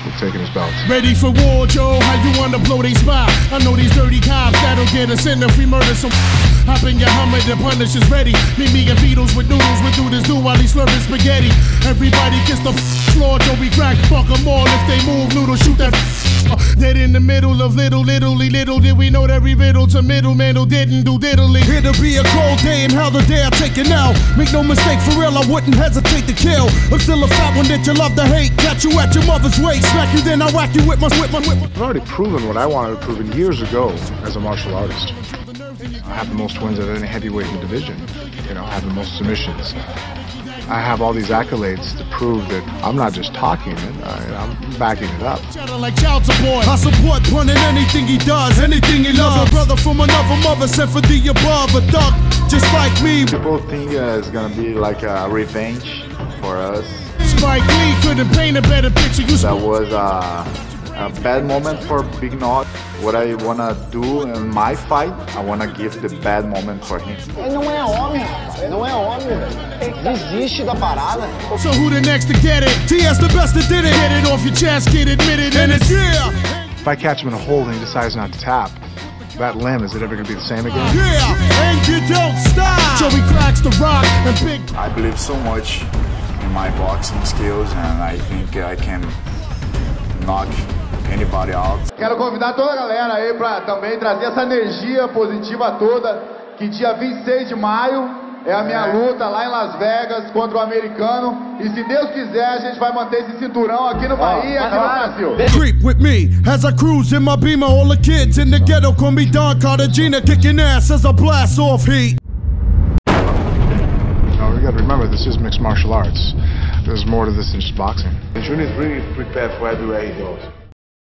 with taking his belts. Ready for war, Joe? How you wanna blow they spot? I know these dirty cops that'll get us in if we murder some. Hop in your Hummer, the punish is ready. Meet me and Beatles with noodles, we do this do while he's slurping spaghetti. Everybody kiss the floor, Joe, we crack, fuck them all if they move, noodle, shoot that. Dead in the middle of little did we know that we riddle to middleman who didn't do diddly. Here to be a cold day and how the day I take it now. Make no mistake, for real, I wouldn't hesitate to kill. I'm still a fat one that you love to hate. Catch you at your mother's waist, smack you then I whack you with my. I've already proven what I wanted to prove years ago as a martial artist. I have the most wins of any heavyweight in the division. You know, I have the most submissions. I have all these accolades to prove that I'm not just talking it, I'm backing it up. I support Pun in anything he does, anything he loves. A brother from another mother sent for the above, a thug just like me. People think it's gonna be like a revenge for us. Spike Lee couldn't paint a better picture. That was a bad moment for Big Nog. What I wanna do in my fight, I wanna give the bad moment for him. Ele não é homem, rapaz. Ele não é homem, velho. Desiste da parada. So who the next to get it? TS the best that did it. Get it off your chest, get admitted, and it's yeah. If I catch him in a hold and he decides not to tap, that limb, is it ever gonna be the same again? Yeah, and you don't stop. So he cracks the rock and big. I believe so much in my boxing skills, and I think I can knock anybody out. Quero convidar toda a galera aí para também trazer essa energia positiva toda, que dia 26 de maio é a minha luta lá em Las Vegas contra o americano, e se Deus quiser a gente vai manter esse cinturão aqui no Bahia, aqui no Brasil. Creep with me as I cruise in my Beamer. All the kids in the ghetto call me Don Cartagena, kicking ass as I blast off heat. Now we gotta remember, this is mixed martial arts. There's more to this than just boxing. The Junior is really prepared for everywhere he goes.